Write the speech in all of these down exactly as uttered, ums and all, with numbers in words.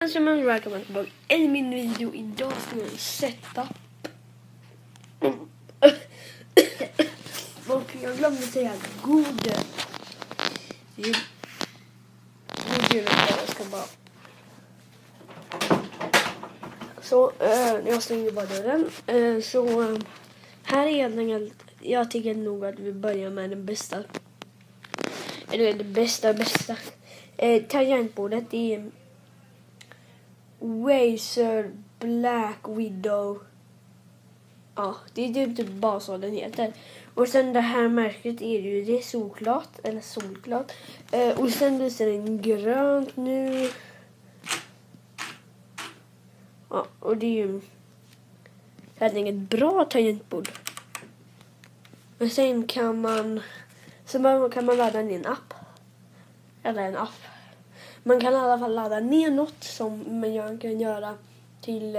Som man välkommen tillbaka i min video. Idag ska jag sätta och jag glömde säga god jul. God jul. Jag ska bara så äh, jag stänger bara dörren. Äh, så äh, här är egentligen, jag tycker nog att vi börjar med den bästa, eller det bästa bästa äh, tangentbordet i Razer Black Widow. Ja, det är typ, typ bara så den heter. Och sen det här märket är ju, det är solklart, eller solklart. Eh, och sen lyser den grönt nu. Ja, och det är ju helt enkelt bra tangentbord. Men sen kan man, så kan man ladda ner en app. Eller en app. Man kan i alla fall ladda ner något som man kan göra till,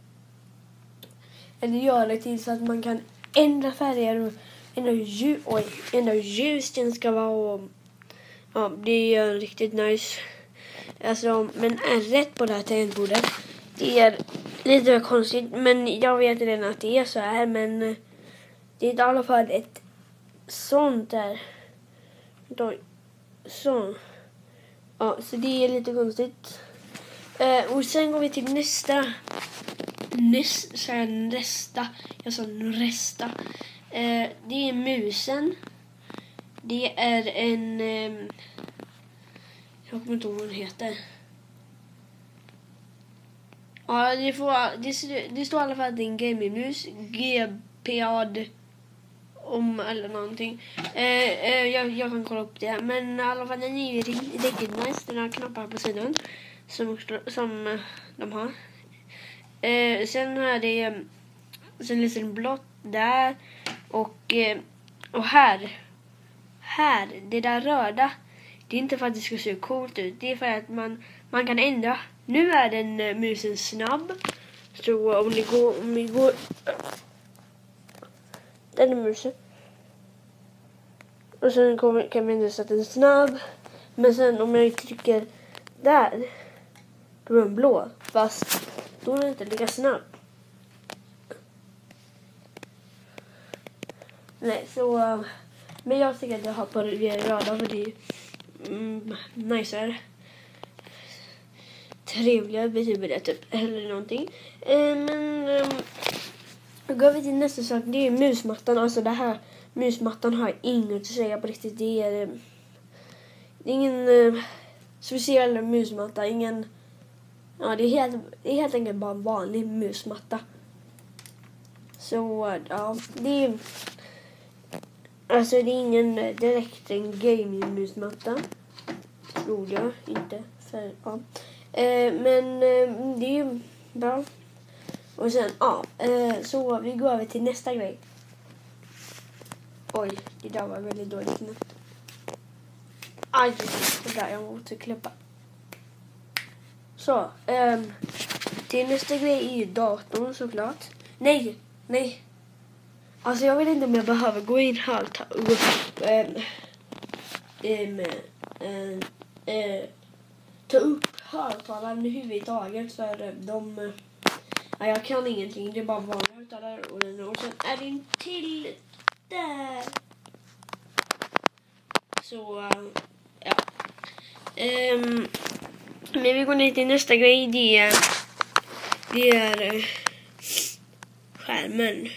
eller göra det till så att man kan ändra färger och ändra ljus, oj, ändra ljus den ska vara, och ja, det är riktigt nice. Alltså, men är rätt på det här tangentbordet. Det är lite konstigt, men jag vet redan att det är så här, men det är i alla fall ett sånt där. Då, så. Ja, så det är lite konstigt. Eh, och sen går vi till nästa. Näst, så här, nästa. Jag sa nästa. Eh, det är musen. Det är en... Eh, jag kommer inte ihåg vad den heter. Ja, det, får, det, det står i alla fall att det är en gamingmus. G P A D om eller någonting. Eh, eh, jag, jag kan kolla upp det. Men i alla fall den är ju riktigt nice. Den har knappar på sidan. Som, som eh, de har. Eh, sen har det sen lite blått där. Och, eh, och här. Här. Det där röda. Det är inte för att det ska se coolt ut. Det är för att man, man kan ändra. Nu är den uh, musen snabb. Så om ni går... Om ni går den är musen. Och sen kommer, kan man ändra så att den är snabb. Men sen om jag trycker där, då är den blå. Fast då är den inte lika snabb. Nej, så... Uh, men jag tycker att jag har på det röda, för det är mm, nice. Trevliga betyder det typ, eller någonting. Uh, men... Um, då går vi till nästa sak. Det är musmattan. Alltså det här musmattan har inget att säga på riktigt. Det är, uh, det är ingen uh, speciell musmatta. Ingen... Ja, det är helt, det är helt enkelt bara en vanlig musmatta. Så, ja, det är... Alltså, det är ingen direkt en gaming-musmatta. Tror jag inte. För, ja. Eh, men eh, det är ju bra. Och sen, ja, eh, så vi går över till nästa grej. Oj, det där var väldigt dåligt. Aj, det där, jag måste klippa. Så, eh, till nästa grej är ju datorn såklart. Nej, nej. Alltså jag vet inte om jag behöver gå in här och ta upp eh, eh, eh, eh, ta upp högtalaren överhuvudtaget, för de eh, ja, jag kan ingenting, det är bara vanliga högtalare och, och sen är det en till där. Så uh, ja. Um, men vi går ner till nästa grej. Det är, det är uh, skärmen.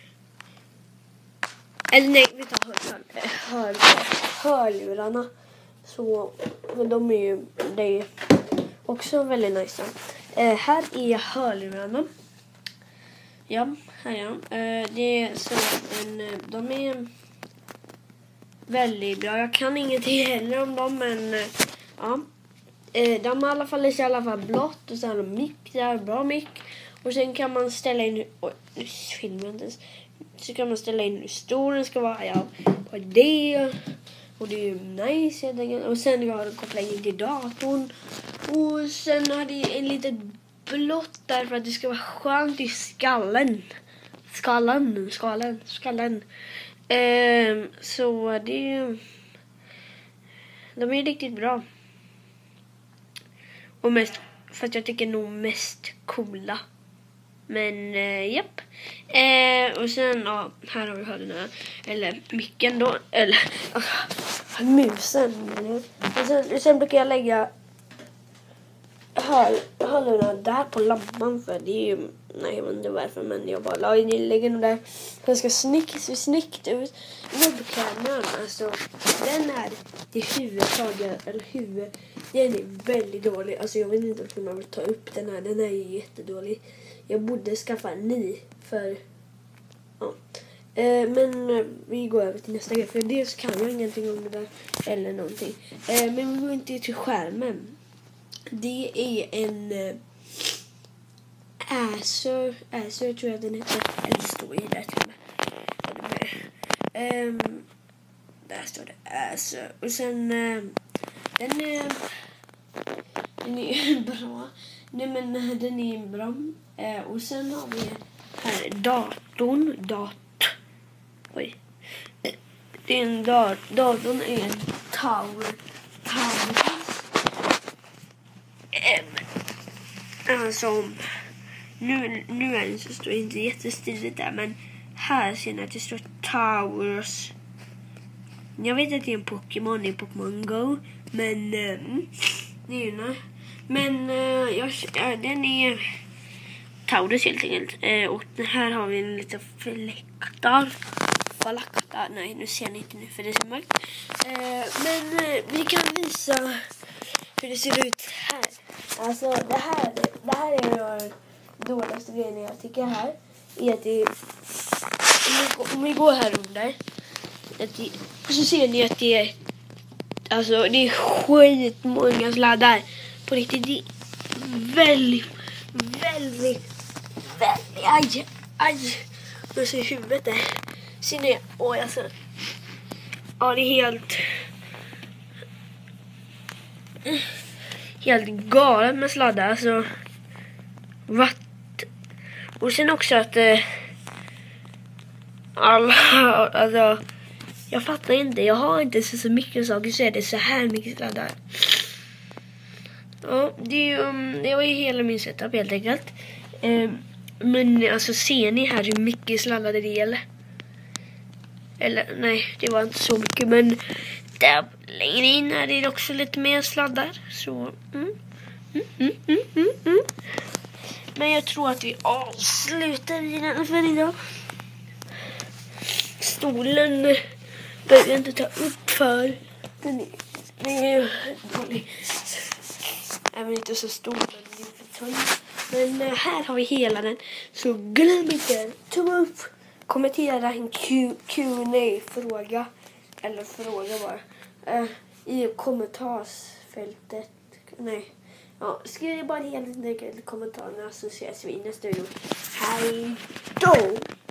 Eller nej, vi tar hör, hör, hörlurarna. Så de är ju, det är också väldigt nice. Uh, här är hörlurarna. Ja, här är de. Uh, det är så en, de är väldigt bra. Jag kan ingenting heller om dem, men uh, ja. Uh, de har i alla fall i alla fall blått, och sen har de mick där, bra mick. Och sen kan man ställa in, oj, nu filmar jag inte ens. Så kan man ställa in hur stor den ska vara, ja, på det. Och det är ju nice helt enkelt. Och sen har jag kopplat in till datorn. Och sen har det en liten blått där för att det ska vara skönt i skallen. Skallen, skallen, skallen. Ehm, så det är... De är riktigt bra. Och mest för att jag tycker nog mest coola. Men eh, japp. Eh, och sen ja, här har vi hörlurarna. Eller micken då. Eller uh, musen. Och sen, sen brukar jag lägga hör, hörlurarna där på lampan. För det är ju, nej jag vet inte varför. Men jag bara la in, lägger den där. Den ska snyggt, se snyggt ut. Webbkameran, alltså den är till huvudtaget. Eller huvud. Den är väldigt dålig. Alltså jag vet inte om man vill ta upp den här. Den är ju jättedålig. Jag borde skaffa en ny för ja. Eh, men eh, vi går över till nästa grej. För dels kan jag ingenting om det där. Eller någonting. Eh, men vi går inte till skärmen. Det är en eh, Acer. Acer tror jag den heter. Eller det står ju där till mig. Eh, där står det Acer. Och sen eh, den är den är bra. Nej men den är bra. Eh, och sen har vi här datorn. Dat. Oj. Det är en dat datorn är en Tower. Tower. Eh, alltså nu, nu är den så står det inte jättestiligt där. Men här ser ni att det står Towers. Jag vet att det är en Pokémon i Pokémon Go. Men eh, det är ju Men eh, jag, ja, den är Taurus helt enkelt. Eh, och här har vi en liten fläktar. Falakta. Nej, nu ser ni inte nu för det är så mörkt. Eh, men eh, vi kan visa hur det ser ut här. Alltså det här, det här är den dåligaste grejen jag tycker här. Är att det, om, vi, om vi går här under. Det, så ser ni att det är alltså det är skitmånga sladdar. På riktigt, det är väldigt, väldigt, väldigt, aj, aj. Jag ser huvudet där. Ser ni? Oj, alltså. Ja, det är helt, helt galet med sladdar. Alltså, vad? Och sen också att eh, alla, alltså, jag fattar inte. Jag har inte så, så mycket saker så är det så här mycket sladdar. Ja, det, är ju, um, det var ju hela min setup helt enkelt. Um, men alltså ser ni här hur mycket sladdar det är? Eller? eller nej, det var inte så mycket. Men där längre in är det också lite mer sladdar. Så, mm, mm, mm, mm, mm, mm. Men jag tror att vi avslutar i den för idag. Stolen behöver jag inte ta upp för. Den är, den är ju dålig. Även inte så stor, men lite tunn. Men äh, här har vi hela den. Så glöm inte, tumma upp. Kommentera en Q and A-fråga. Eller fråga bara. Äh, I kommentarsfältet. Nej. Ja, skriv bara helt enkelt i kommentarerna så ses vi i nästa video. Hej då!